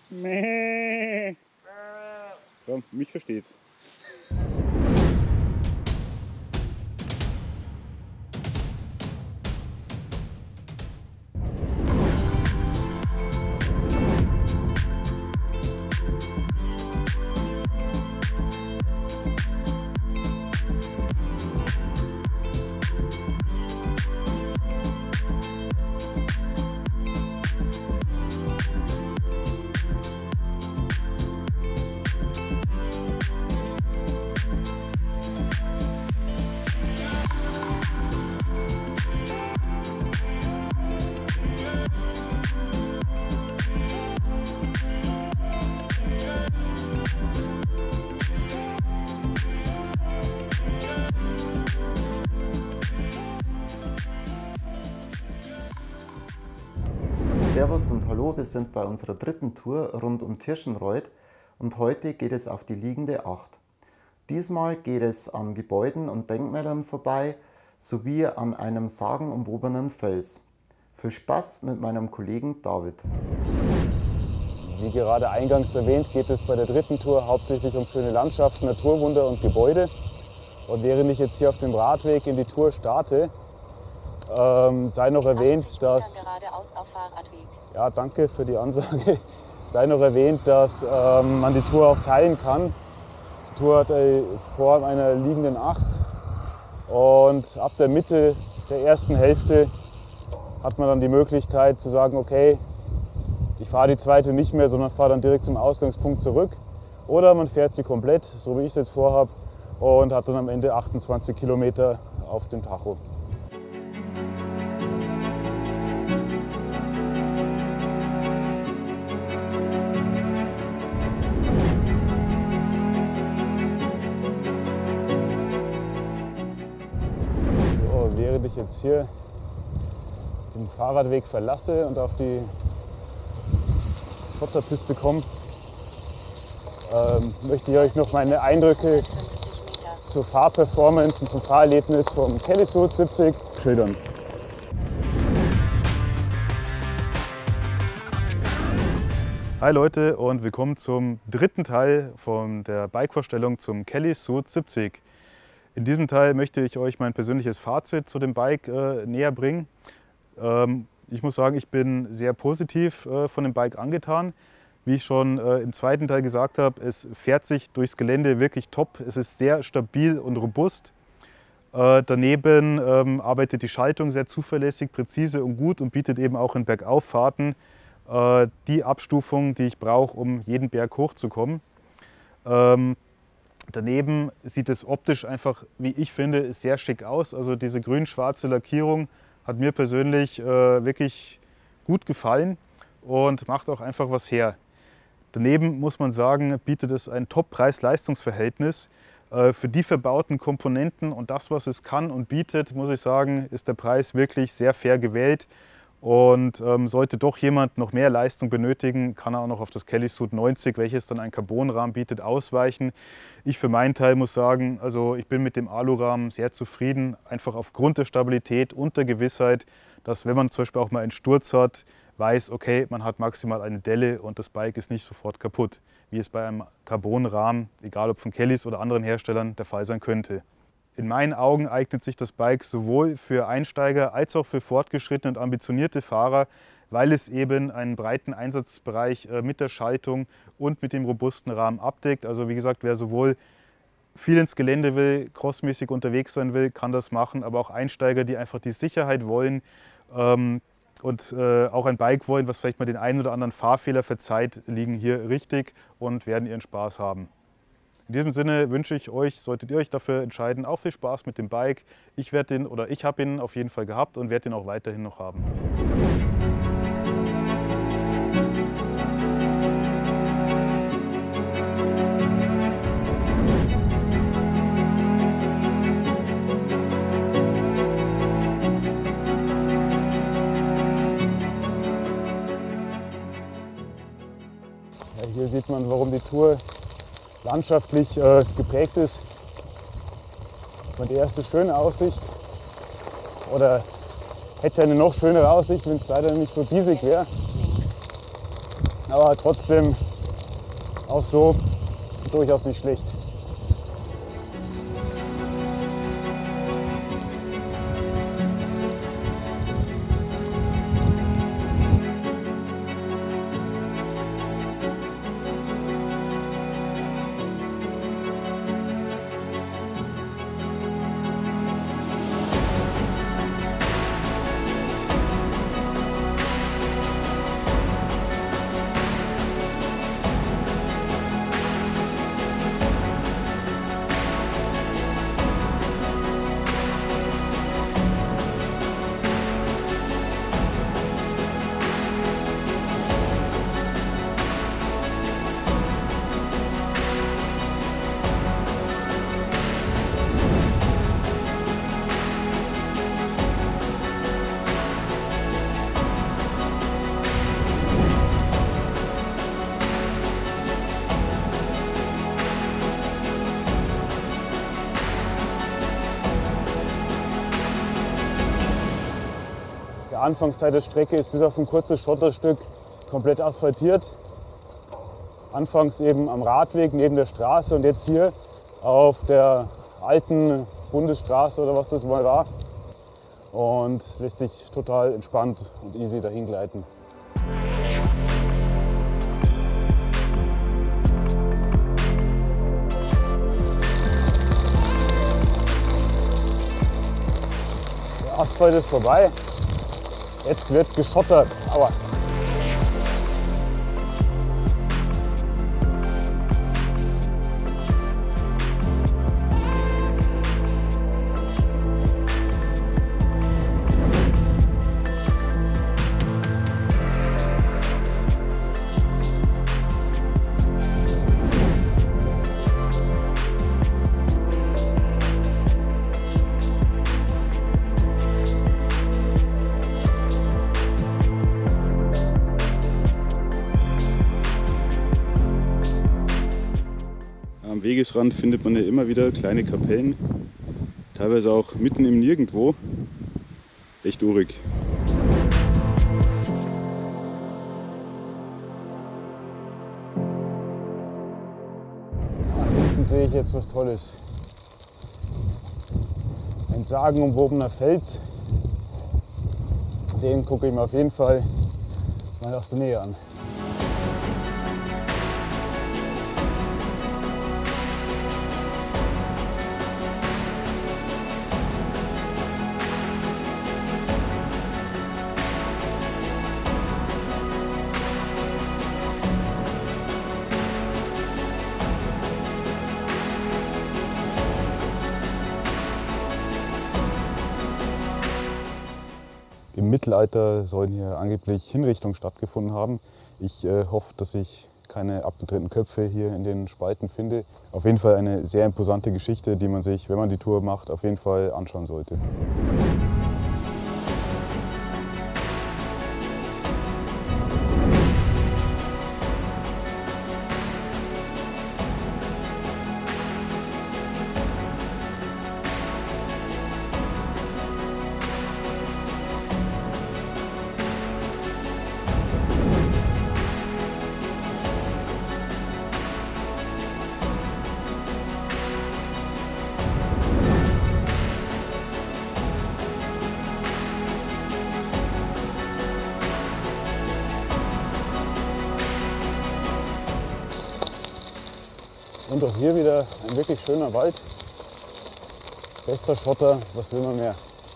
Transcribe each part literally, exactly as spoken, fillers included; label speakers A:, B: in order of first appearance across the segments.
A: Mäh. Ja, mich versteht's.
B: Servus und hallo, wir sind bei unserer dritten Tour rund um Tirschenreuth und heute geht es auf die liegende acht. Diesmal geht es an Gebäuden und Denkmälern vorbei, sowie an einem sagenumwobenen Fels. Viel Spaß mit meinem Kollegen David.
C: Wie gerade eingangs erwähnt, geht es bei der dritten Tour hauptsächlich um schöne Landschaften, Naturwunder und Gebäude. Und während ich jetzt hier auf dem Radweg in die Tour starte, ähm, sei noch erwähnt, dass...
D: geradeaus auf Fahrradweg.
C: Ja, danke für die Ansage. Sei noch erwähnt, dass ähm, man die Tour auch teilen kann. Die Tour hat eine Form einer liegenden acht und ab der Mitte der ersten Hälfte hat man dann die Möglichkeit zu sagen, okay, ich fahre die zweite nicht mehr, sondern fahre dann direkt zum Ausgangspunkt zurück. Oder man fährt sie komplett, so wie ich es jetzt vorhabe, und hat dann am Ende achtundzwanzig Kilometer auf dem Tacho. So, während ich jetzt hier den Fahrradweg verlasse und auf die Schotterpiste komme, ähm, möchte ich euch noch meine Eindrücke zur Fahrperformance und zum Fahrerlebnis vom Kelly Sud siebzig schildern.
A: Hi Leute und willkommen zum dritten Teil von der Bike-Vorstellung zum Kelly Sud siebzig. In diesem Teil möchte ich euch mein persönliches Fazit zu dem Bike äh, näher bringen. Ähm, ich muss sagen, ich bin sehr positiv äh, von dem Bike angetan. Wie ich schon äh, im zweiten Teil gesagt habe, es fährt sich durchs Gelände wirklich top. Es ist sehr stabil und robust. Äh, daneben ähm, arbeitet die Schaltung sehr zuverlässig, präzise und gut und bietet eben auch in Bergauffahrten äh, die Abstufung, die ich brauche, um jeden Berg hochzukommen. Ähm, daneben sieht es optisch einfach, wie ich finde, sehr schick aus. Also diese grün-schwarze Lackierung hat mir persönlich äh, wirklich gut gefallen und macht auch einfach was her. Daneben muss man sagen, bietet es ein Top-Preis-Leistungs-Verhältnis. Äh, für die verbauten Komponenten und das, was es kann und bietet, muss ich sagen, ist der Preis wirklich sehr fair gewählt. Und ähm, sollte doch jemand noch mehr Leistung benötigen, kann er auch noch auf das Kelly Sud neunzig, welches dann einen Carbonrahmen bietet, ausweichen. Ich für meinen Teil muss sagen, also ich bin mit dem Alurahmen sehr zufrieden, einfach aufgrund der Stabilität und der Gewissheit, dass wenn man zum Beispiel auch mal einen Sturz hat, weiß, okay, man hat maximal eine Delle und das Bike ist nicht sofort kaputt, wie es bei einem Carbonrahmen, egal ob von Kellys oder anderen Herstellern, der Fall sein könnte. In meinen Augen eignet sich das Bike sowohl für Einsteiger als auch für fortgeschrittene und ambitionierte Fahrer, weil es eben einen breiten Einsatzbereich mit der Schaltung und mit dem robusten Rahmen abdeckt. Also wie gesagt, wer sowohl viel ins Gelände will, crossmäßig unterwegs sein will, kann das machen, aber auch Einsteiger, die einfach die Sicherheit wollen ähm, und äh, auch ein Bike wollen, was vielleicht mal den einen oder anderen Fahrfehler verzeiht, liegen hier richtig und werden ihren Spaß haben. In diesem Sinne wünsche ich euch, solltet ihr euch dafür entscheiden, auch viel Spaß mit dem Bike. Ich werde den, oder ich habe ihn auf jeden Fall gehabt und werde ihn auch weiterhin noch haben.
C: Ja, hier sieht man, warum die Tour landschaftlich äh, geprägt ist. Und die erste schöne Aussicht, oder hätte eine noch schönere Aussicht, wenn es leider nicht so diesig wäre. aber trotzdem auch so durchaus nicht schlecht. Der Anfangsteil der Strecke ist bis auf ein kurzes Schotterstück komplett asphaltiert. Anfangs eben am Radweg neben der Straße und jetzt hier auf der alten Bundesstraße oder was das mal war. Und lässt sich total entspannt und easy dahin gleiten. Der Asphalt ist vorbei. Jetzt wird geschottert. Aua.
A: Am Wegesrand findet man ja immer wieder kleine Kapellen, teilweise auch mitten im Nirgendwo. Echt urig.
C: Da hinten sehe ich jetzt was Tolles. Ein sagenumwobener Fels. Den gucke ich mir auf jeden Fall mal aus der Nähe an.
A: Im Mittelalter sollen hier angeblich Hinrichtungen stattgefunden haben. Ich äh, hoffe, dass ich keine abgetrennten Köpfe hier in den Spalten finde. Auf jeden Fall eine sehr imposante Geschichte, die man sich, wenn man die Tour macht, auf jeden Fall anschauen sollte.
C: Und auch hier wieder ein wirklich schöner Wald. Bester Schotter, was will man mehr?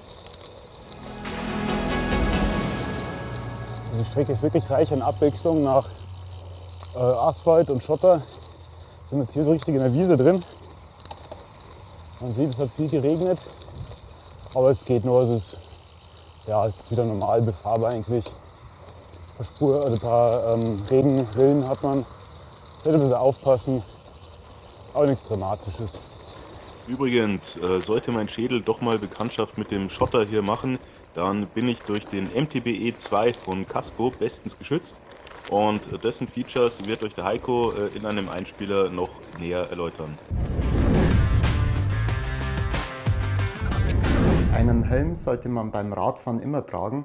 C: Die Strecke ist wirklich reich an Abwechslung. Nach äh, Asphalt und Schotter sind wir jetzt hier so richtig in der Wiese drin. Man sieht, es hat viel geregnet, aber es geht nur. Es ist, ja, es ist wieder normal befahrbar eigentlich. Ein paar, Spur, also ein paar ähm, Regenrillen hat man. Vielleicht ein bisschen aufpassen. Aber nichts Dramatisches.
D: Übrigens, äh, sollte mein Schädel doch mal Bekanntschaft mit dem Schotter hier machen, dann bin ich durch den M T B E zwei von Casco bestens geschützt. Und dessen Features wird euch der Heiko äh, in einem Einspieler noch näher erläutern.
B: Einen Helm sollte man beim Radfahren immer tragen.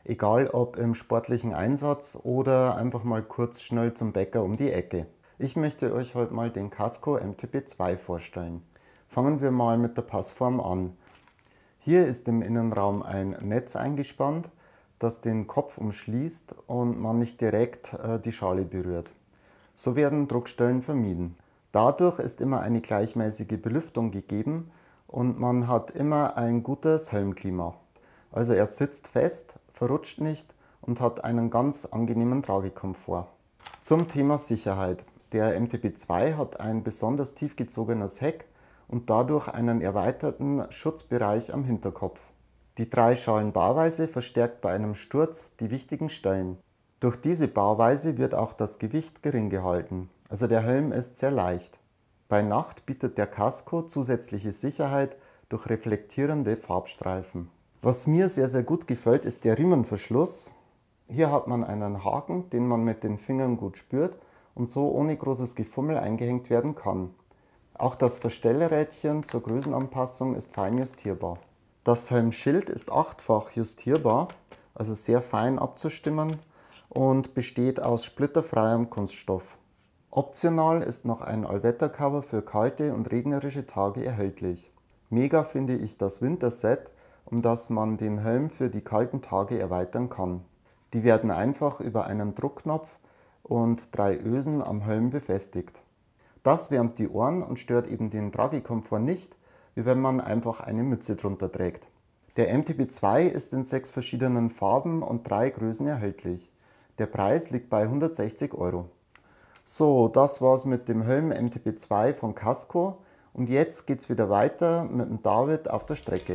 B: egal ob im sportlichen Einsatz oder einfach mal kurz schnell zum Bäcker um die Ecke. Ich möchte euch heute mal den Casco M T B zwei vorstellen. Fangen wir mal mit der Passform an. Hier ist im Innenraum ein Netz eingespannt, das den Kopf umschließt und man nicht direkt äh, die Schale berührt. So werden Druckstellen vermieden. Dadurch ist immer eine gleichmäßige Belüftung gegeben und man hat immer ein gutes Helmklima. Also er sitzt fest, verrutscht nicht und hat einen ganz angenehmen Tragekomfort. Zum Thema Sicherheit. Der M T B zwei hat ein besonders tief gezogenes Heck und dadurch einen erweiterten Schutzbereich am Hinterkopf. Die Drei-Schalen-Bauweise verstärkt bei einem Sturz die wichtigen Stellen. Durch diese Bauweise wird auch das Gewicht gering gehalten, also der Helm ist sehr leicht. Bei Nacht bietet der Casco zusätzliche Sicherheit durch reflektierende Farbstreifen. Was mir sehr sehr gut gefällt, ist der Riemenverschluss. Hier hat man einen Haken, den man mit den Fingern gut spürt und so ohne großes Gefummel eingehängt werden kann. Auch das Verstellrädchen zur Größenanpassung ist fein justierbar. Das Helmschild ist achtfach justierbar, also sehr fein abzustimmen und besteht aus splitterfreiem Kunststoff. Optional ist noch ein Allwettercover für kalte und regnerische Tage erhältlich. Mega finde ich das Winterset, um das man den Helm für die kalten Tage erweitern kann. Die werden einfach über einen Druckknopf und drei Ösen am Helm befestigt. Das wärmt die Ohren und stört eben den Tragekomfort nicht, wie wenn man einfach eine Mütze drunter trägt. Der M T B zwei ist in sechs verschiedenen Farben und drei Größen erhältlich. Der Preis liegt bei hundertsechzig Euro. So, das war's mit dem Helm M T B zwei von Casco und jetzt geht's wieder weiter mit dem David auf der Strecke.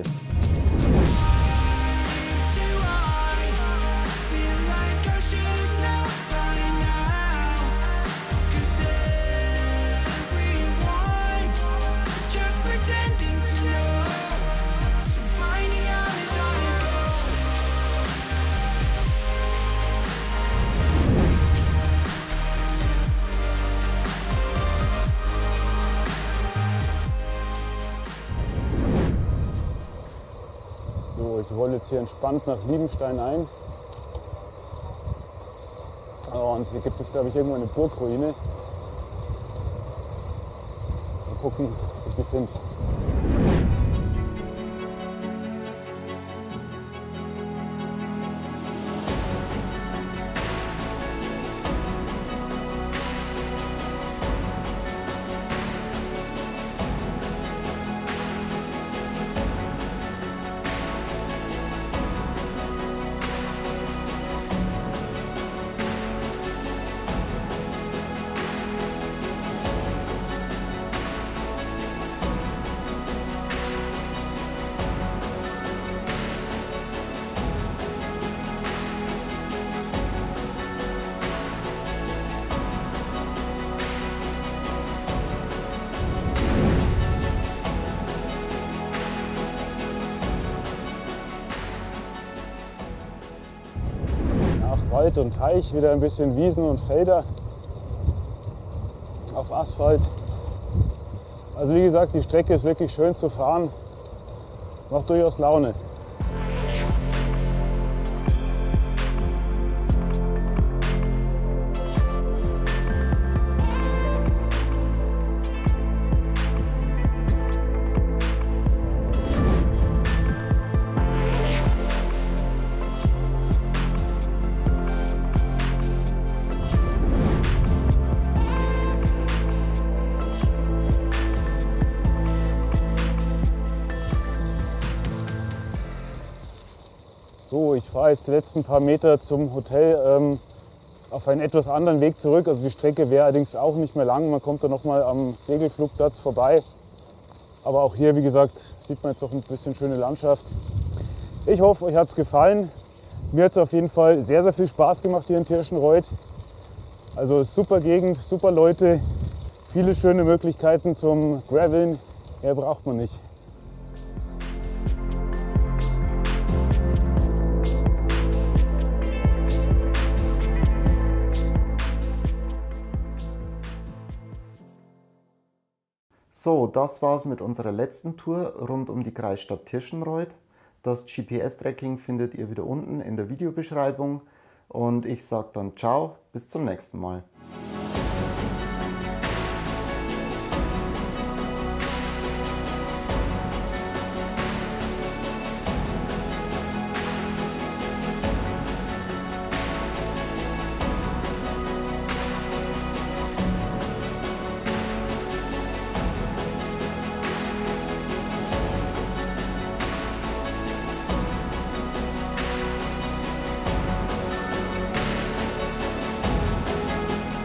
C: So, ich rolle jetzt hier entspannt nach Liebenstein ein. Und hier gibt es, glaube ich, irgendwo eine Burgruine. Mal gucken, ob ich die finde. Wald und Teich, wieder ein bisschen Wiesen und Felder auf Asphalt. Also wie gesagt, die Strecke ist wirklich schön zu fahren, macht durchaus Laune. So, ich fahre jetzt die letzten paar Meter zum Hotel ähm, auf einen etwas anderen Weg zurück. Also die Strecke wäre allerdings auch nicht mehr lang. Man kommt da noch mal am Segelflugplatz vorbei. Aber auch hier, wie gesagt, sieht man jetzt auch ein bisschen schöne Landschaft. Ich hoffe, euch hat es gefallen. Mir hat es auf jeden Fall sehr, sehr viel Spaß gemacht hier in Tirschenreuth. Also super Gegend, super Leute, viele schöne Möglichkeiten zum Graveln. Mehr braucht man nicht.
B: So, das war's mit unserer letzten Tour rund um die Kreisstadt Tirschenreuth. Das G P S-Tracking findet ihr wieder unten in der Videobeschreibung und ich sage dann ciao, bis zum nächsten Mal.